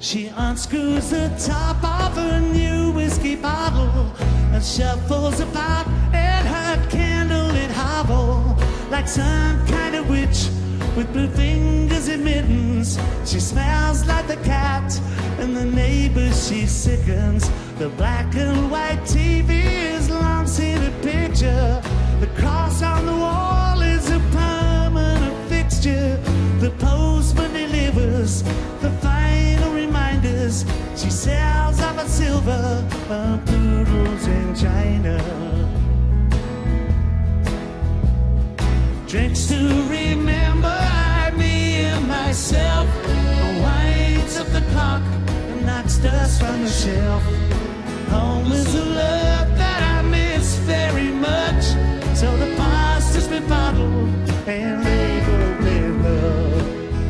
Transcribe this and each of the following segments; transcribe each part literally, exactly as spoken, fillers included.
She unscrews the top of her new whiskey bottle and shuffles about in her candlelit hovel like some kind of witch with blue fingers and mittens. She smells like the cat and the neighbors she sickens. The black and white T V is long seen a picture. The cross on the wall is a permanent fixture. The postman delivers the final reminders. She sells off a silver uh, poodles in China. Drinks to remember me and myself. Winds up the clock and knocks dust from the shelf. Home is a love that I miss very much. So the past has been bottled and labeled with love.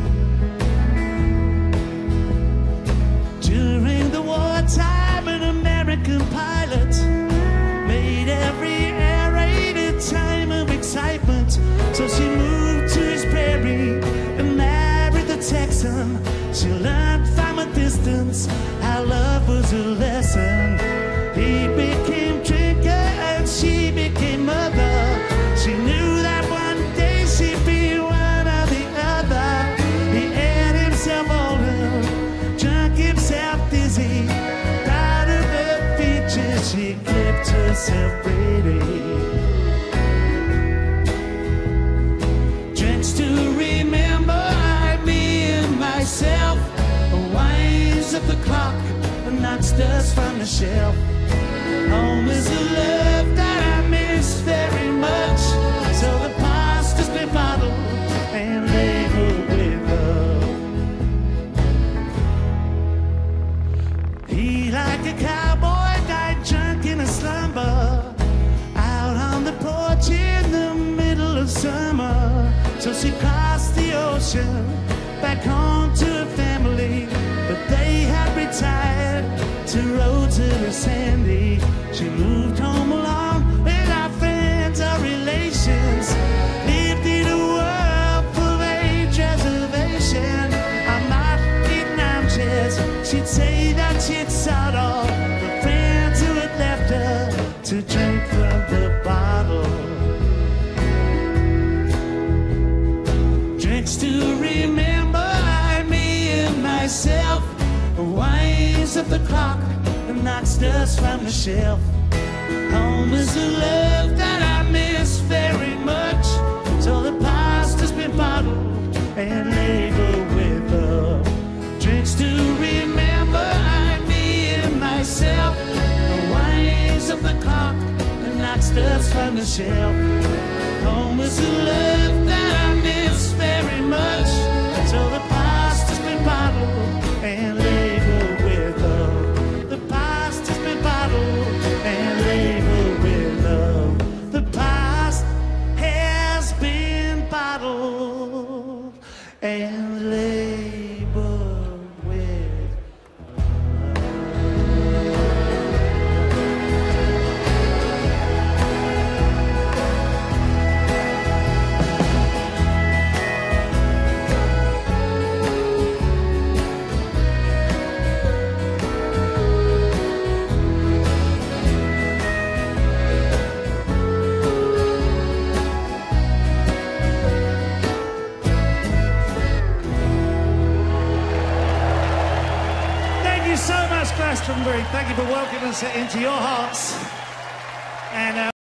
During the wartime, an American pilot made every aerated time of excitement. So she moved to his prairie and married the Texan. She learned from a distance how love was a lesson. He became drinker and she became mother. She knew that one day she'd be one or the other. He ate himself older, drunk himself dizzy. Proud of her features, she clipped herself pretty. Drinks to remember me and myself. Winds up the clock and knocks dust from the shelf. Home is a love that I miss very much. So the past has been bottled and labeled with love. He, like a cowboy, died drunk in a slumber, out on the porch in the middle of summer. So she crossed the ocean back home to her family, but they had retired to roads that are sandy. She moved home alone without friends or relations, lived in a world full of age reservation. I'm not eating armchairs. She'd say that she'd sought all the friends who had left her to drink from the bottle. Drinks to remember me and myself. Winds up the clock and knocks dust from the shelf. Home is a love that I miss very much. So the past has been bottled and labeled with love. Drinks to remember me and myself. Winds up the clock and knocks dust from the shelf. Home is a love that I miss very much. So the past has been bottled and labeled with love. The past has been bottled and labeled with love. The past has been bottled and labeled with Glastonbury, thank you for welcoming us into your hearts. And uh